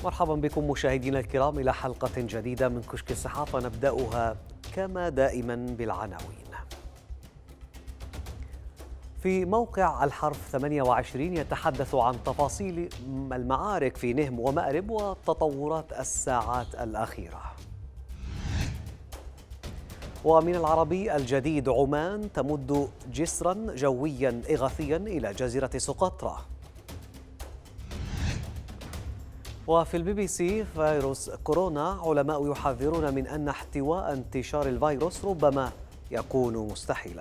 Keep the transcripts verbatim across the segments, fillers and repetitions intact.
مرحبا بكم مشاهدينا الكرام إلى حلقة جديدة من كشك الصحافة، نبدأها كما دائما بالعناوين. في موقع الحرف ثمانية وعشرين يتحدث عن تفاصيل المعارك في نهم ومأرب وتطورات الساعات الأخيرة. ومن العربي الجديد، عمان تمد جسرا جويا إغاثيا إلى جزيرة سقطرى. وفي البي بي سي، فيروس كورونا، علماء يحذرون من أن احتواء انتشار الفيروس ربما يكون مستحيلا.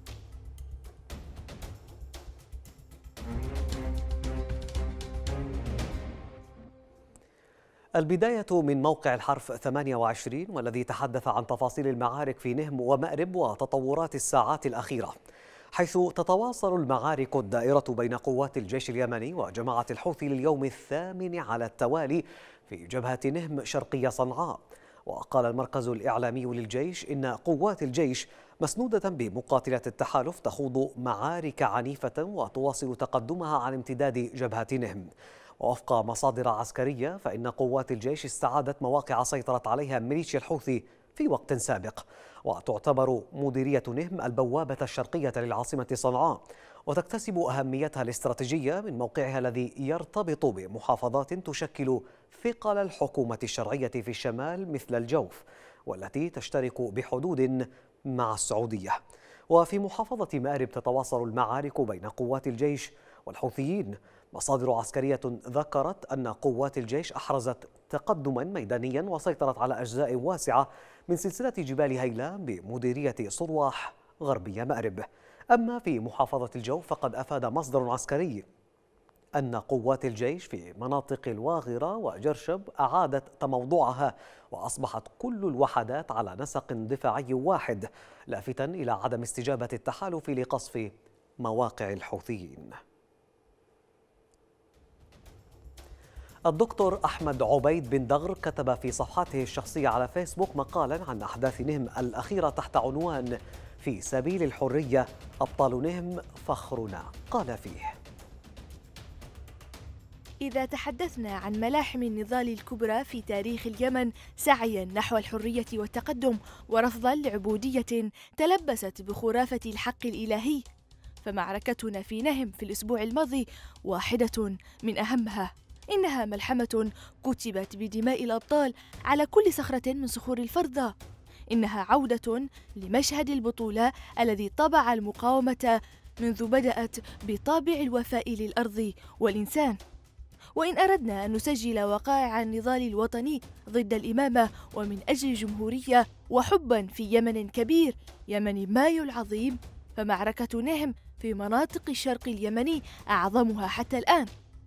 البداية من موقع الحرف ثمانية وعشرين، والذي تحدث عن تفاصيل المعارك في نهم ومأرب وتطورات الساعات الأخيرة، حيث تتواصل المعارك الدائرة بين قوات الجيش اليمني وجماعة الحوثي لليوم الثامن على التوالي في جبهة نهم شرقي صنعاء. وقال المركز الإعلامي للجيش إن قوات الجيش مسنودة بمقاتلة التحالف تخوض معارك عنيفة وتواصل تقدمها على امتداد جبهة نهم. ووفق مصادر عسكرية، فإن قوات الجيش استعادت مواقع سيطرت عليها ميليشيا الحوثي في وقت سابق، وتعتبر مديرية نهم البوابة الشرقية للعاصمة صنعاء، وتكتسب أهميتها الاستراتيجية من موقعها الذي يرتبط بمحافظات تشكل ثقل الحكومة الشرعية في الشمال مثل الجوف، والتي تشترك بحدود مع السعودية. وفي محافظة مأرب تتواصل المعارك بين قوات الجيش والحوثيين. مصادر عسكرية ذكرت أن قوات الجيش أحرزت تقدما ميدانيا وسيطرت على أجزاء واسعة من سلسلة جبال هيلام بمديرية صرواح غربية مأرب. أما في محافظة الجوف، فقد أفاد مصدر عسكري أن قوات الجيش في مناطق الواغرة وجرشب أعادت تموضعها، وأصبحت كل الوحدات على نسق دفاعي واحد، لافتا إلى عدم استجابة التحالف لقصف مواقع الحوثيين. الدكتور أحمد عبيد بن دغر كتب في صفحته الشخصية على فيسبوك مقالا عن أحداث نهم الأخيرة تحت عنوان في سبيل الحرية أبطال نهم فخرنا. قال فيه: إذا تحدثنا عن ملاحم النضال الكبرى في تاريخ اليمن سعيا نحو الحرية والتقدم ورفضا لعبودية تلبست بخرافة الحق الإلهي، فمعركتنا في نهم في الأسبوع الماضي واحدة من أهمها. إنها ملحمة كتبت بدماء الأبطال على كل صخرة من صخور الفرضة. إنها عودة لمشهد البطولة الذي طبع المقاومة منذ بدأت بطابع الوفاء للأرض والإنسان. وإن أردنا أن نسجل وقائع النضال الوطني ضد الإمامة ومن أجل الجمهورية وحبا في يمن كبير، يمن مايو العظيم، فمعركة نهم في مناطق الشرق اليمني أعظمها حتى الآن.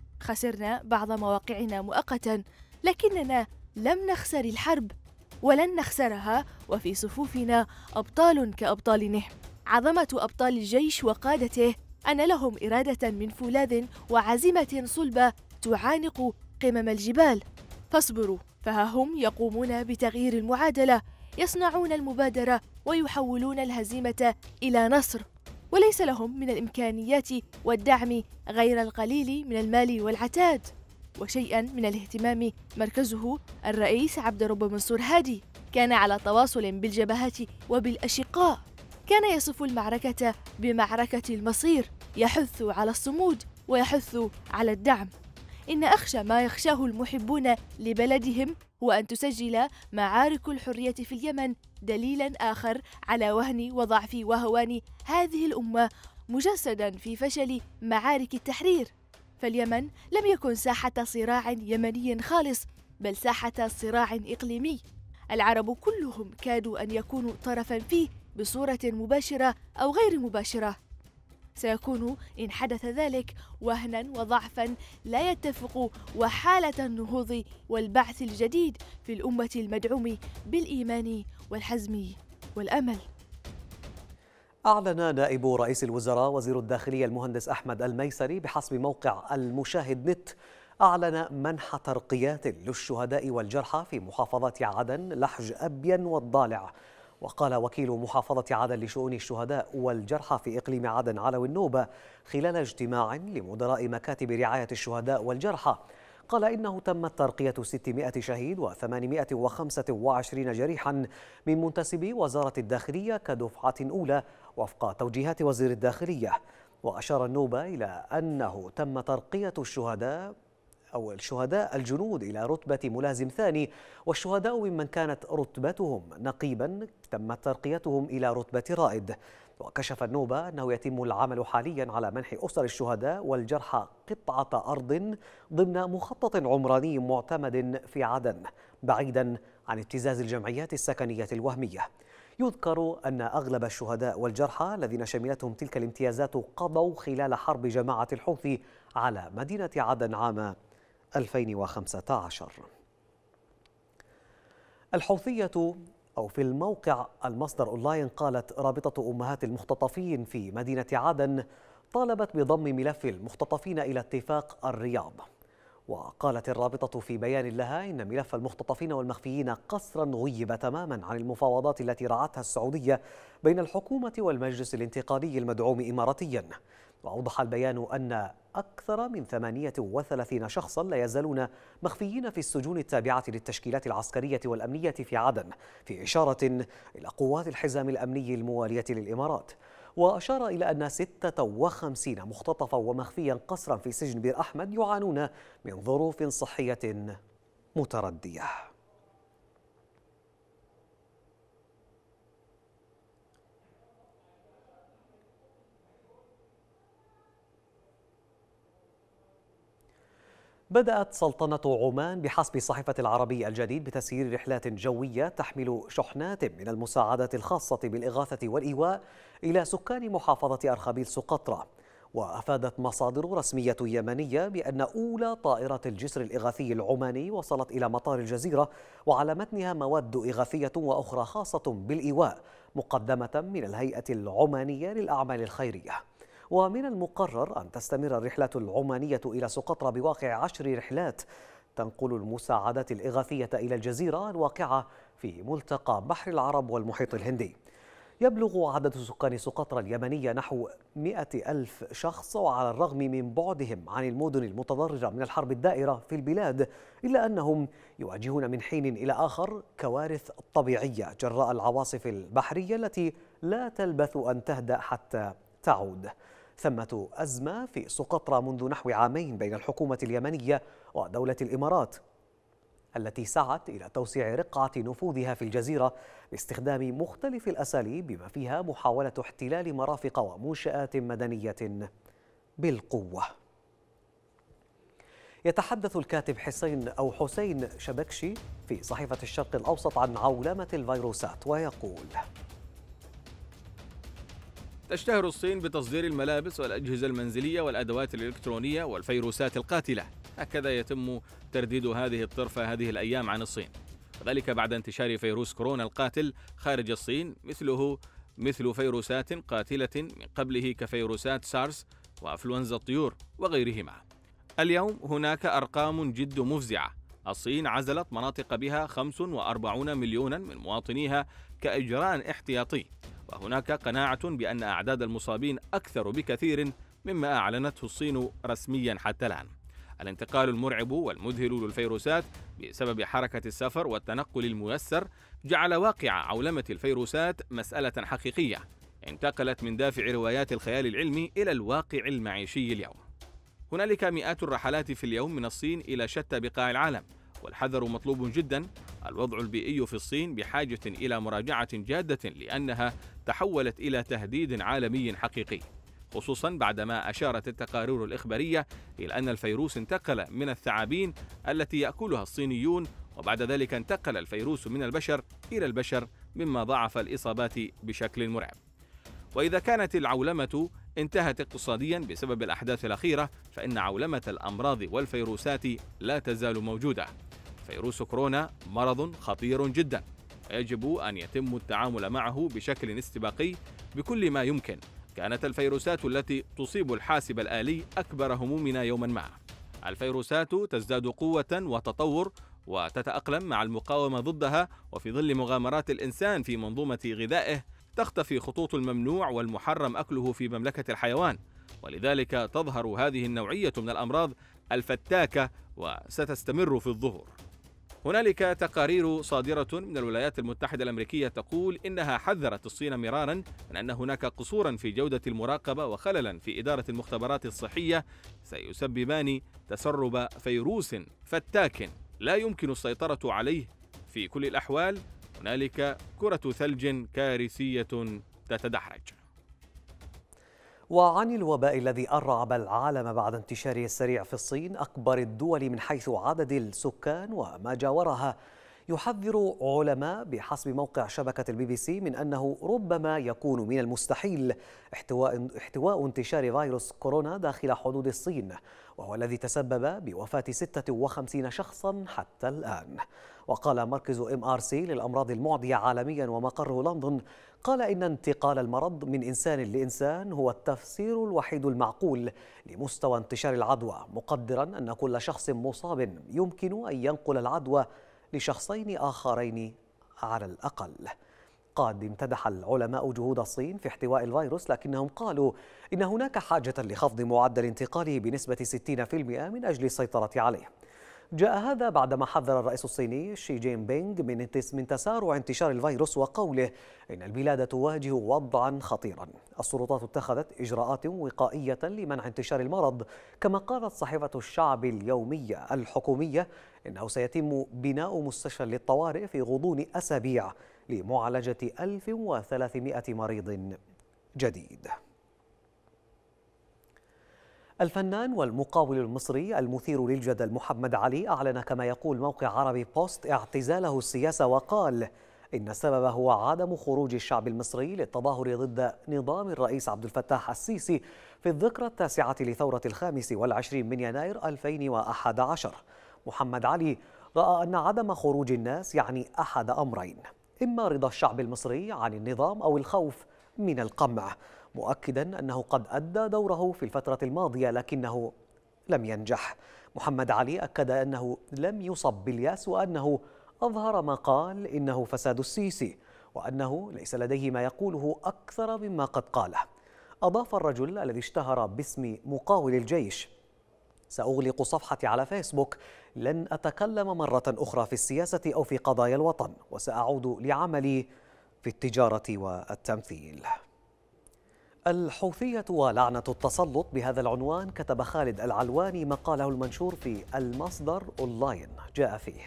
خسرنا بعض مواقعنا مؤقتا، لكننا لم نخسر الحرب ولن نخسرها، وفي صفوفنا أبطال كأبطال نهم. عظمة أبطال الجيش وقادته أن لهم إرادة من فولاذ وعزيمة صلبة تعانق قمم الجبال. فاصبروا، فها هم يقومون بتغيير المعادلة، يصنعون المبادرة ويحولون الهزيمة إلى نصر. وليس لهم من الإمكانيات والدعم غير القليل من المال والعتاد، وشيئا من الاهتمام مركزه الرئيس عبد الرب منصور هادي كان على تواصل بالجبهات وبالأشقاء. كان يصف المعركة بمعركة المصير، يحث على الصمود ويحث على الدعم. إن أخشى ما يخشاه المحبون لبلدهم هو أن تسجل معارك الحرية في اليمن دليلا آخر على وهن وضعف وهوان هذه الأمة، مجسدا في فشل معارك التحرير. فاليمن لم يكن ساحة صراع يمني خالص، بل ساحة صراع إقليمي. العرب كلهم كادوا أن يكونوا طرفا فيه بصورة مباشرة أو غير مباشرة. سيكون إن حدث ذلك وهنا وضعفا لا يتفق، وحالة النهوض والبعث الجديد في الأمة المدعوم بالإيمان والحزم والأمل. أعلن نائب رئيس الوزراء وزير الداخلية المهندس أحمد الميسري بحسب موقع المشاهد نت، أعلن منح ترقيات للشهداء والجرحى في محافظات عدن، لحج، أبين والضالع. وقال وكيل محافظة عدن لشؤون الشهداء والجرحى في إقليم عدن علوي النوبة خلال اجتماع لمدراء مكاتب رعاية الشهداء والجرحى، قال إنه تمت ترقية ستمائة شهيد وثمانمائة وخمسة وعشرين جريحا من منتسبي وزارة الداخلية كدفعة أولى وفق توجيهات وزير الداخلية. وأشار النوبة إلى أنه تم ترقية الشهداء أو الشهداء الجنود إلى رتبة ملازم ثاني، والشهداء ممن كانت رتبتهم نقيبا تمت ترقيتهم إلى رتبة رائد. وكشف النوبة أنه يتم العمل حاليا على منح أسر الشهداء والجرحى قطعة أرض ضمن مخطط عمراني معتمد في عدن بعيدا عن ابتزاز الجمعيات السكنية الوهمية. يذكر أن أغلب الشهداء والجرحى الذين شملتهم تلك الامتيازات قضوا خلال حرب جماعة الحوثي على مدينة عدن عام ألفين وخمسة عشر. الحوثية أو في الموقع المصدر أونلاين قالت رابطة أمهات المختطفين في مدينة عدن طالبت بضم ملف المختطفين إلى اتفاق الرياض. وقالت الرابطة في بيان لها إن ملف المختطفين والمخفيين قسرا غيب تماما عن المفاوضات التي رعتها السعودية بين الحكومة والمجلس الانتقالي المدعوم إماراتيا. وأوضح البيان أن أكثر من ثمانية وثلاثين شخصا لا يزالون مخفيين في السجون التابعة للتشكيلات العسكرية والأمنية في عدن، في إشارة إلى قوات الحزام الأمني الموالية للإمارات. وأشار إلى أن ستة وخمسين مختطفا ومخفيا قسرا في سجن بير أحمد يعانون من ظروف صحية متردية. بدأت سلطنة عمان بحسب صحيفة العربي الجديد بتسيير رحلات جوية تحمل شحنات من المساعدات الخاصة بالإغاثة والإيواء إلى سكان محافظة أرخبيل سقطرى. وأفادت مصادر رسمية يمنية بأن أولى طائرات الجسر الإغاثي العماني وصلت إلى مطار الجزيرة وعلى متنها مواد إغاثية وأخرى خاصة بالإيواء مقدمة من الهيئة العمانية للأعمال الخيرية. ومن المقرر أن تستمر الرحلات العمانية إلى سقطرى بواقع عشر رحلات تنقل المساعدات الإغاثية إلى الجزيرة الواقعة في ملتقى بحر العرب والمحيط الهندي. يبلغ عدد سكان سقطرى اليمنية نحو مئة ألف شخص، وعلى الرغم من بعدهم عن المدن المتضررة من الحرب الدائرة في البلاد إلا أنهم يواجهون من حين إلى آخر كوارث طبيعية جراء العواصف البحرية التي لا تلبث أن تهدأ حتى تعود. ثمة أزمة في سقطرى منذ نحو عامين بين الحكومة اليمنية ودولة الإمارات التي سعت إلى توسيع رقعة نفوذها في الجزيرة باستخدام مختلف الأساليب بما فيها محاولة احتلال مرافق ومنشآت مدنية بالقوة. يتحدث الكاتب حسين أو حسين شبكشي في صحيفة الشرق الأوسط عن عولمة الفيروسات ويقول: تشتهر الصين بتصدير الملابس والأجهزة المنزلية والأدوات الإلكترونية والفيروسات القاتلة، هكذا يتم ترديد هذه الطرفة هذه الأيام عن الصين، وذلك بعد انتشار فيروس كورونا القاتل خارج الصين مثله مثل فيروسات قاتلة من قبله كفيروسات سارس وأفلونزا الطيور وغيرهما. اليوم هناك أرقام جد مفزعة. الصين عزلت مناطق بها خمسة وأربعين مليونا من مواطنيها كإجراء احتياطي، وهناك قناعة بأن أعداد المصابين أكثر بكثير مما أعلنته الصين رسميا حتى الآن. الانتقال المرعب والمذهل للفيروسات بسبب حركة السفر والتنقل الميسر جعل واقع عولمة الفيروسات مسألة حقيقية انتقلت من دافع روايات الخيال العلمي إلى الواقع المعيشي اليوم. هنالك مئات الرحلات في اليوم من الصين إلى شتى بقاع العالم، والحذر مطلوب جدا. الوضع البيئي في الصين بحاجة إلى مراجعة جادة لأنها تحولت إلى تهديد عالمي حقيقي، خصوصا بعدما أشارت التقارير الإخبارية إلى أن الفيروس انتقل من الثعابين التي يأكلها الصينيون، وبعد ذلك انتقل الفيروس من البشر إلى البشر مما ضاعف الإصابات بشكل مرعب. وإذا كانت العولمة انتهت اقتصاديا بسبب الأحداث الأخيرة، فإن عولمة الأمراض والفيروسات لا تزال موجودة. فيروس كورونا مرض خطير جدا، ويجب أن يتم التعامل معه بشكل استباقي بكل ما يمكن. كانت الفيروسات التي تصيب الحاسب الآلي أكبر همومنا يوما ما. الفيروسات تزداد قوة وتطور وتتأقلم مع المقاومة ضدها، وفي ظل مغامرات الإنسان في منظومة غذائه تختفي خطوط الممنوع والمحرم أكله في مملكة الحيوان، ولذلك تظهر هذه النوعية من الأمراض الفتاكة وستستمر في الظهور. هنالك تقارير صادرة من الولايات المتحدة الأمريكية تقول إنها حذرت الصين مرارا من أن هناك قصورا في جودة المراقبة وخللا في إدارة المختبرات الصحية سيسببان تسرب فيروس فتاك لا يمكن السيطرة عليه في كل الأحوال. هنالك كرة ثلج كارثية تتدحرج. وعن الوباء الذي أرعب العالم بعد انتشاره السريع في الصين، أكبر الدول من حيث عدد السكان وما جاورها، يحذر علماء بحسب موقع شبكة البي بي سي من أنه ربما يكون من المستحيل احتواء, احتواء انتشار فيروس كورونا داخل حدود الصين، وهو الذي تسبب بوفاة ستة وخمسين شخصا حتى الآن. وقال مركز إم آر سي للأمراض المعدية عالميا ومقره لندن، قال إن انتقال المرض من إنسان لإنسان هو التفسير الوحيد المعقول لمستوى انتشار العدوى، مقدرا أن كل شخص مصاب يمكن أن ينقل العدوى لشخصين آخرين على الأقل. قد امتدح العلماء جهود الصين في احتواء الفيروس، لكنهم قالوا إن هناك حاجة لخفض معدل انتقاله بنسبة ستين بالمئة من أجل السيطرة عليه. جاء هذا بعدما حذر الرئيس الصيني شي جين بينغ من من تسارع انتشار الفيروس، وقوله إن البلاد تواجه وضعا خطيرا. السلطات اتخذت إجراءات وقائية لمنع انتشار المرض، كما قالت صحيفة الشعب اليومية الحكومية إنه سيتم بناء مستشفى للطوارئ في غضون أسابيع لمعالجة ألف وثلاثمئة مريض جديد. الفنان والمقاول المصري المثير للجدل محمد علي أعلن كما يقول موقع عربي بوست اعتزاله السياسة، وقال إن السبب هو عدم خروج الشعب المصري للتظاهر ضد نظام الرئيس عبد الفتاح السيسي في الذكرى التاسعة لثورة الخامس والعشرين من يناير ألفين وأحد عشر. محمد علي رأى أن عدم خروج الناس يعني أحد أمرين: إما رضا الشعب المصري عن النظام أو الخوف من القمع، مؤكدا أنه قد أدى دوره في الفترة الماضية لكنه لم ينجح. محمد علي أكد أنه لم يصب باليأس، وأنه أظهر ما قال إنه فساد السيسي، وأنه ليس لديه ما يقوله أكثر مما قد قاله. أضاف الرجل الذي اشتهر باسم مقاول الجيش: سأغلق صفحتي على فيسبوك، لن أتكلم مرة أخرى في السياسة أو في قضايا الوطن، وسأعود لعملي في التجارة والتمثيل. الحوثية ولعنة التسلط، بهذا العنوان كتب خالد العلواني مقاله المنشور في المصدر أونلاين، جاء فيه: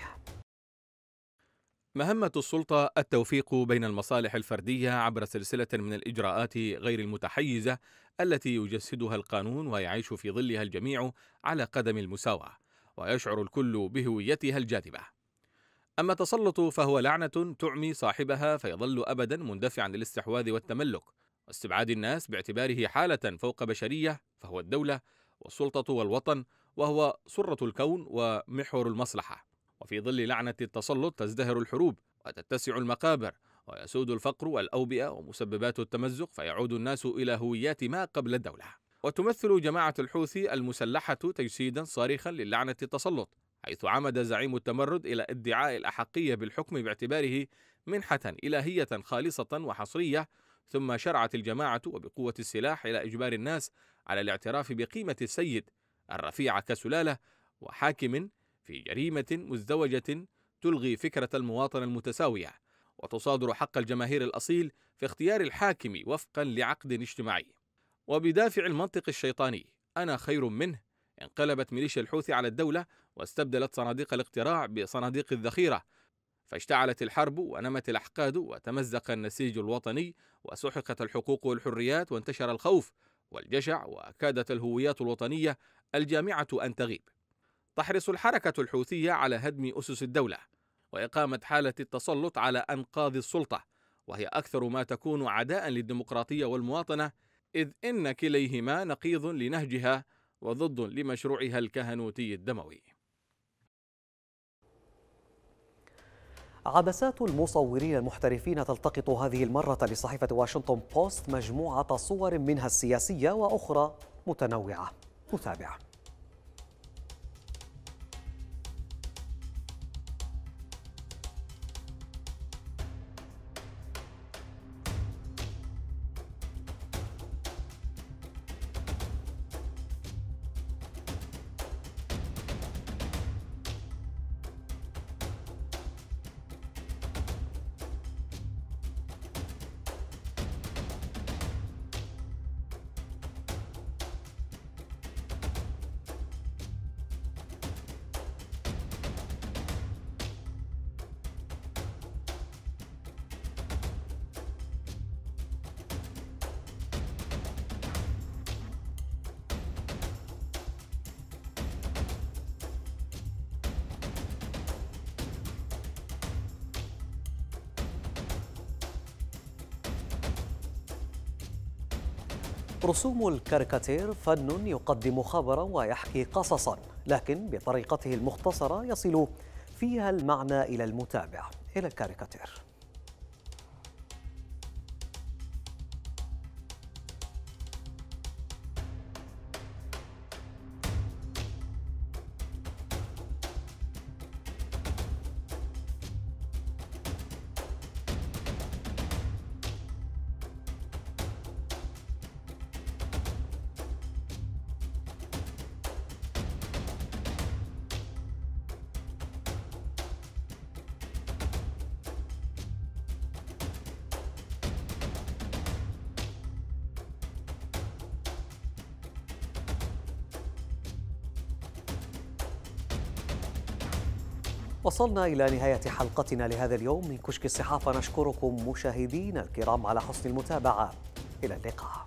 مهمة السلطة التوفيق بين المصالح الفردية عبر سلسلة من الإجراءات غير المتحيزة التي يجسدها القانون ويعيش في ظلها الجميع على قدم المساواة، ويشعر الكل بهويتها الجاذبة. أما التسلط فهو لعنة تعمي صاحبها فيظل أبدا مندفعا للاستحواذ والتملك واستبعاد الناس باعتباره حالة فوق بشرية، فهو الدولة والسلطة والوطن، وهو سرة الكون ومحور المصلحة. وفي ظل لعنة التسلط تزدهر الحروب وتتسع المقابر ويسود الفقر والأوبئة ومسببات التمزق، فيعود الناس إلى هويات ما قبل الدولة. وتمثل جماعة الحوثي المسلحة تجسيدا صارخا للعنة التسلط، حيث عمد زعيم التمرد إلى ادعاء الأحقية بالحكم باعتباره منحة إلهية خالصة وحصرية، ثم شرعت الجماعة وبقوة السلاح إلى إجبار الناس على الاعتراف بقيمة السيد الرفيع كسلالة وحاكم في جريمة مزدوجة تلغي فكرة المواطنة المتساوية وتصادر حق الجماهير الأصيل في اختيار الحاكم وفقا لعقد اجتماعي. وبدافع المنطق الشيطاني أنا خير منه، انقلبت ميليشيا الحوثي على الدولة واستبدلت صناديق الاقتراع بصناديق الذخيرة، فاشتعلت الحرب ونمت الأحقاد وتمزق النسيج الوطني وسحقت الحقوق والحريات وانتشر الخوف والجشع، وكادت الهويات الوطنية الجامعة أن تغيب. تحرص الحركة الحوثية على هدم أسس الدولة وإقامة حالة التسلط على أنقاض السلطة، وهي أكثر ما تكون عداء للديمقراطية والمواطنة، إذ إن كليهما نقيض لنهجها وضد لمشروعها الكهنوتي الدموي. عدسات المصورين المحترفين تلتقط هذه المرة لصحيفة واشنطن بوست مجموعة صور منها السياسية وأخرى متنوعة. نتابع. رسوم الكاريكاتير فن يقدم خبرا ويحكي قصصا، لكن بطريقته المختصرة يصل فيها المعنى إلى المتابع. إلى الكاريكاتير. وصلنا إلى نهاية حلقتنا لهذا اليوم من كشك الصحافة. نشكركم مشاهدينا الكرام على حسن المتابعة. إلى اللقاء.